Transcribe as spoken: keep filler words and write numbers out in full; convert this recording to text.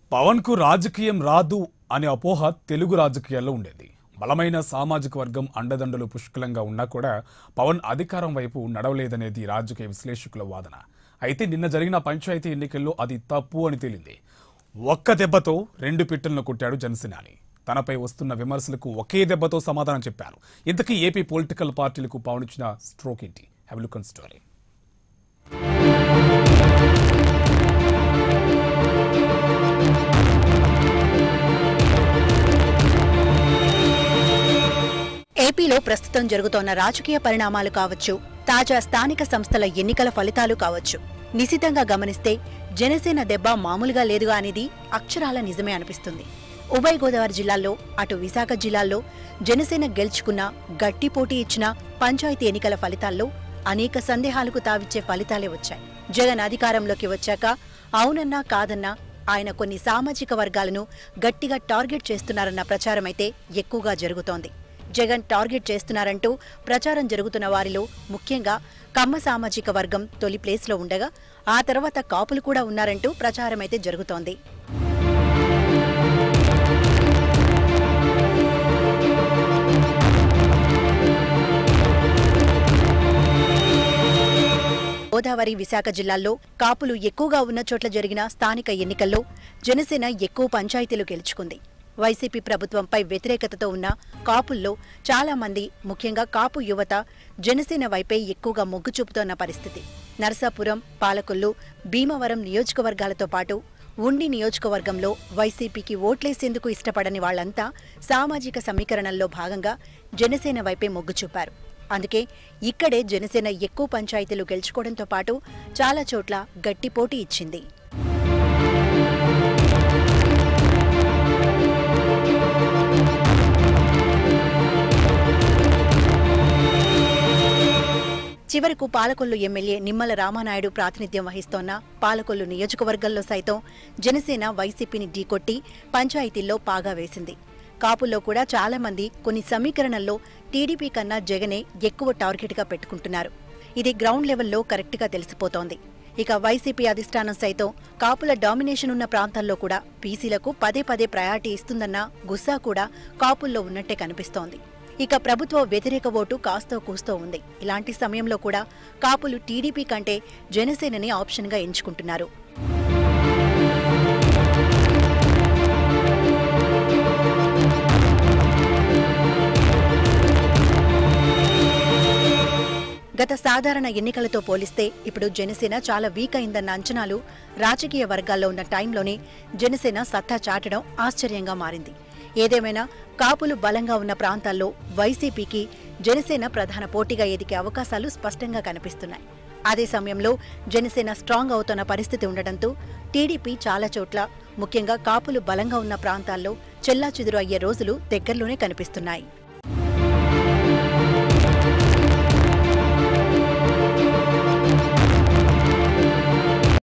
పవన్ కు రాజకీయం రాదు అనే అపోహ తెలుగు రాజకీయాల్లో ఉండేది. బలమైన సామాజిక వర్గం అండదండలు పుష్కలంగా ఉన్నా కూడా పవన్ అధికారం వైపు నడవలేదనేది రాజకీయ విశ్లేషకుల వాదన. అయితే నిన్న జరిగిన పంచాయతీ ఎన్నికల్లో అది తప్పు అని తేలింది. ఒక్క దెబ్బతో రెండు పిట్టలను కొట్టాడు జనసేనాని. తనపై వస్తున్న విమర్శలకు ఒకే దెబ్బతో సమాధానం చెప్పారు. ఇంతకీ ఏపీ పొలిటికల్ పార్టీలకు పవన్ ఇచ్చిన స్ట్రోక్ ఏంటి? Have a look on story. ఏపీలో ప్రస్తుతం జరుగుతోన్న రాజకీయ పరిణామాలు కావచ్చు, తాజా స్థానిక సంస్థల ఎన్నికల ఫలితాలు కావచ్చు, నిశితంగా గమనిస్తే జనసేన దెబ్బ మామూలుగా లేదుగా అనేది అక్షరాల నిజమే అనిపిస్తుంది. ఉభయ గోదావరి జిల్లాల్లో, అటు విశాఖ జిల్లాల్లో జనసేన గెలుచుకున్న, గట్టి పోటీ ఇచ్చిన పంచాయతీ ఎన్నికల ఫలితాల్లో అనేక సందేహాలకు తావిచ్చే ఫలితాలే వచ్చాయి. జగన్ అధికారంలోకి వచ్చాక అవునన్నా కాదన్నా ఆయన కొన్ని సామాజిక వర్గాలను గట్టిగా టార్గెట్ చేస్తున్నారన్న ప్రచారమైతే ఎక్కువగా జరుగుతోంది. జగన్ టార్గెట్ చేస్తున్నారంటూ ప్రచారం జరుగుతున్న వారిలో ముఖ్యంగా కమ్మ సామాజిక వర్గం తొలి ప్లేస్లో ఉండగా ఆ తర్వాత కాపులు కూడా ఉన్నారంటూ ప్రచారమైతే జరుగుతోంది. గోదావరి, విశాఖ జిల్లాల్లో కాపులు ఎక్కువగా ఉన్న చోట్ల జరిగిన స్థానిక ఎన్నికల్లో జనసేన ఎక్కువ పంచాయతీలు గెలుచుకుంది. వైసీపీ ప్రభుత్వంపై వ్యతిరేకతతో ఉన్న కాపుల్లో చాలా మంది, ముఖ్యంగా కాపు యువత జనసేన వైపే ఎక్కువగా మొగ్గు చూపుతోన్న పరిస్థితి. నరసాపురం, పాలకొల్లు, భీమవరం నియోజకవర్గాలతో పాటు ఉండి నియోజకవర్గంలో వైసీపీకి ఓట్లేసేందుకు ఇష్టపడని వాళ్లంతా సామాజిక సమీకరణల్లో భాగంగా జనసేన వైపే మొగ్గు చూపారు. అందుకే ఇక్కడే జనసేన ఎక్కువ పంచాయతీలు గెలుచుకోవడంతో పాటు చాలా చోట్ల గట్టి పోటీ ఇచ్చింది. చివరకు పాలకొల్లు ఎమ్మెల్యే నిమ్మల రామానాయుడు ప్రాతినిధ్యం వహిస్తోన్న పాలకొల్లు నియోజకవర్గంలో సైతం జనసేన వైసీపీని ఢీకొట్టి పంచాయతీల్లో పాగా వేసింది. కాపుల్లో కూడా చాలా మంది కొన్ని సమీకరణల్లో టీడీపీ కన్నా జగనే ఎక్కువ టార్గెట్గా పెట్టుకుంటున్నారు. ఇది గ్రౌండ్ లెవెల్లో కరెక్ట్గా తెలిసిపోతోంది. ఇక వైసీపీ అధిష్టానం సైతం కాపుల డామినేషన్ ఉన్న ప్రాంతాల్లో కూడా బీసీలకు పదే పదే ప్రయారిటీ ఇస్తుందన్న గుస్సా కూడా కాపుల్లో ఉన్నట్టే కనిపిస్తోంది. ఇక ప్రభుత్వ వ్యతిరేక ఓటు కాస్తో కూస్తో ఉంది. ఇలాంటి సమయంలో కూడా కాపులు టీడీపీ కంటే జనసేనని ఆప్షన్గా ఎంచుకుంటున్నారు. గత సాధారణ ఎన్నికలతో పోలిస్తే ఇప్పుడు జనసేన చాలా వీక్ అయిందన్న అంచనాలు రాజకీయ వర్గాల్లో ఉన్న టైంలోనే జనసేన సత్తా చాటడం ఆశ్చర్యంగా మారింది. ఏదేమైనా కాపులు బలంగా ఉన్న ప్రాంతాల్లో వైసీపీకి జనసేన ప్రధాన పోటీగా ఎదిగే అవకాశాలు స్పష్టంగా కనిపిస్తున్నాయి. అదే సమయంలో జనసేన స్ట్రాంగ్ అవుతున్న పరిస్థితి ఉండటంతో టీడీపీ చాలా చోట్ల, ముఖ్యంగా కాపులు బలంగా ఉన్న ప్రాంతాల్లో చెల్లాచెదురు అయ్యే రోజులు దగ్గరలోనే కనిపిస్తున్నాయి.